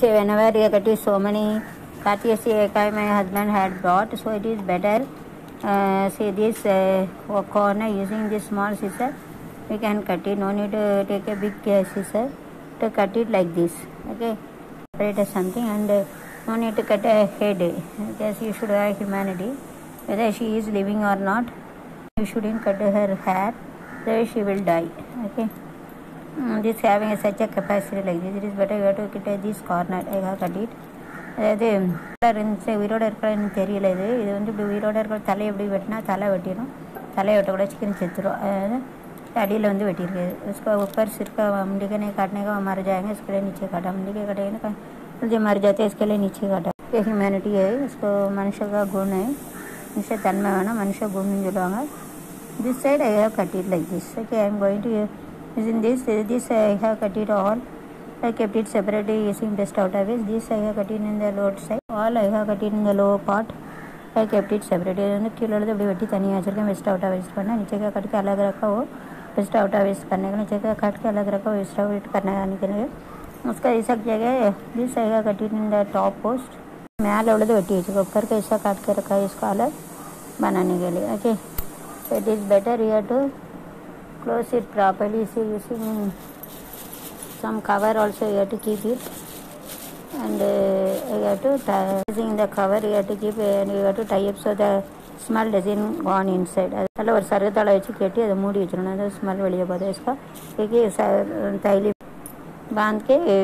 say whenever you cut so many courtesy my husband had brought, so it is better say this corner using this small scissor we can cut it. No need to take a big scissor to cut it like this. Okay, separate something and no need to cut a head. Yes, you should have humanity. Whether she is living or not, you shouldn't cut her hair, then she will die. Okay, this having such a capacity like this, it is better you have to cut this corner. I have cut it. அதாவது இருந்துச்சு உயிரோடு இருக்கிறன்னு தெரியல. இது வந்து இப்படி உயிரோடு இருக்கிற தலையை எப்படி வெட்டினா தலை வெட்டிடும், தலையை வெட்ட கூட சிக்கன் செத்துரும். அதாவது अड़ील वेटी उसको ऊपर सिर का मुंडी के नहीं काटने का मर जाएंगे, इसके लिए नीचे काटा, मुंडी के कटेंगे तो जो मर जाते हैं इसके लिए नीचे काटा. ये ह्यूमैनिटी है, उसको मनुष्य का गुण है, मनुष्य तन्मय होना मनुष्य गुण जुलवांगा. This side I have cut it like this. Okay, I am going to using this I have cut it all. I kept it separately using best outer waist. This I have cut it in the lower side. All I have cut it in the lower part. I kept it separately. வந்து கீழே உள்ளது அப்படி வெட்டி தனியாக வச்சுருக்கேன். West அவுட்டாக waste करना, नीचे का कट के अलग रखा हो वेस्ट आउटा वेस्ट करने का, नीचे का कट के अलग रखा हो वेस्ट आउट करने के लिए. उसका ऐसा जगह this I have cut it in the top post. மேலே உள்ளது வெட்டி வச்சுக்கோ, ऊपर का ऐसा काट के रखा है इसका अलग बनाने के लिए. Okay, so it is better you have to close it properly. So using some cover also you have to keep it, and you have to using the cover you have to keep and you have to tie up so the smell doesn't go on inside. அதில் ஒரு சருகத்தாழை வச்சு கட்டி அதை மூடி வச்சிடணும், அது smell வெளியே போகுது. इसका क्योंकि तैली बांध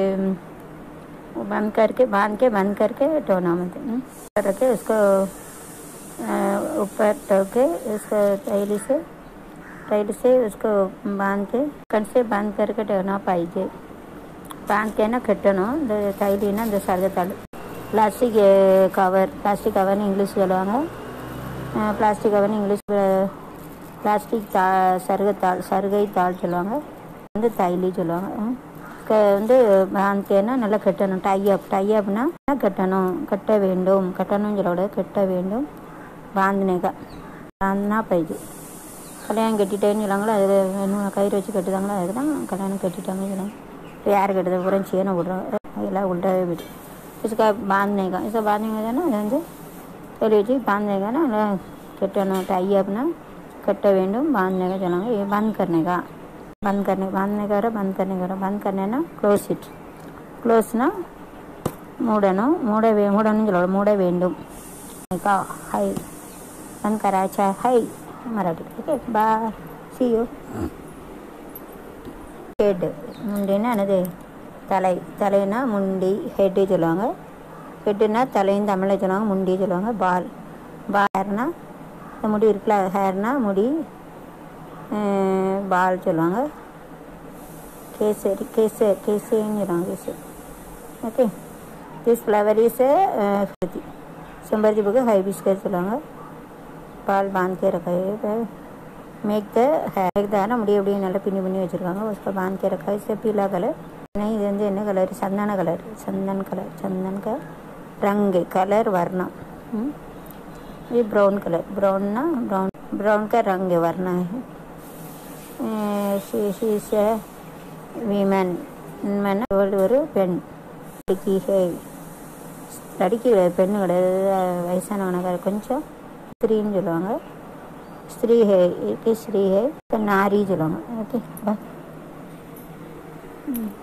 करके टोना मत रखे, उसको ऊपर टोक के उसको तैली से उसको बांध करके टोना पाइजे. बांध के ना कटணும் இந்த தைலினா இந்த சருகத்தாழை. प्लास्टिक कवर इंग्लिश சொல்லுவாங்க, प्लास्टिक कवर इंग्लिश प्लास्टिक சருகை தாள் சொல்லுவாங்க, வந்து தைலி சொல்லுவாங்க. வந்து பாந்திக்கேன்னா நல்லா கட்டணும். டையப்னா கட்ட வேண்டும், கட்டணும்னு சொல்லக்கூடாது, கட்ட வேண்டும். பாந்தினா பைஜி. கல்யாணம் கட்டிட்டேன்னு சொல்லாங்களோ, அது கயிறு வச்சு கட்டுதாங்களோ, அதுதான் கல்யாணம் கட்டிட்டாங்கன்னு சொன்னாங்க. இப்போ யார் கட்டுறது பூரா சீனை விட்றோம், அதெல்லாம் உள்டாவே போய்ட்டு. इसका बांधने का था ना, அது வந்து சொல்லி வச்சு बांधने का ना कटना. टाइप ना कट वेंडुम, बांधने का चलाएंगे. ये बंद करने का बंद करने ना क्लोज इट. क्लोज ना मूडनो चलो मूड वेंडुम का हाई बंद कराचा हाई मराठी. Okay, bye, see you. Head मुंडीना अनदे தலைனா முண்டி, ஹெட்டு சொல்லுவாங்க. ஹெட்டுனா தலைன்னு தமிழில் சொல்லுவாங்க, முண்டி சொல்லுவாங்க. ஹேர்னா இந்த முடி இருக்குல்ல, ஹேர்னா முடி, பால் சொல்லுவாங்க. கேசேன்னு சொல்லுவாங்க, கேசு. ஓகே, திஸ் ஃப்ளவர் இஸ் செம்பருத்தி பூக்கு ஹைபிஸ்கஸ் சொல்லுவாங்க. பால் बांध के रखा है. मेक द हेयर दाना मुड़ी अपड़ी நல்லா பின்னி வச்சுருக்காங்க. उसको बांध के रखा है. इससे पीला कलर नहीं, இது வந்து என்ன கலர், சந்தன का रंग कलर वरना. ये ब्राउन कलर, ब्राउन का रंग वरना है. वीमेन ஒரு பெண், லடிக்கு பெண்ணு கிடையாது, வயசானவனக்கார கொஞ்சம் ஸ்திரீன்னு சொல்லுவாங்க. ஸ்திரீ है, ஸ்ரீ है, नारी சொல்லுவாங்க. ஓகே, பாய்.